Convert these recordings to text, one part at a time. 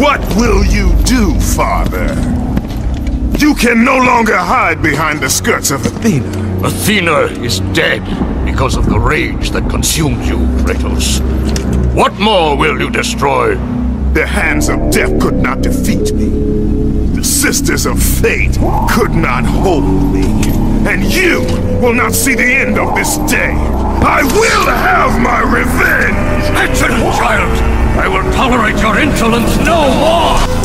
What will you do, father? You can no longer hide behind the skirts of Athena. Athena is dead because of the rage that consumed you, Kratos. What more will you destroy? The hands of death could not defeat me. The sisters of fate could not hold me. And you will not see the end of this day. I will have my revenge! Excellent, child! I will tolerate your insolence no more!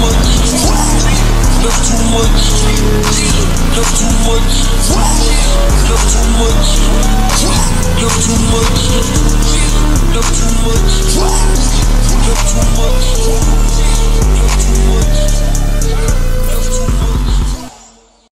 That's too much.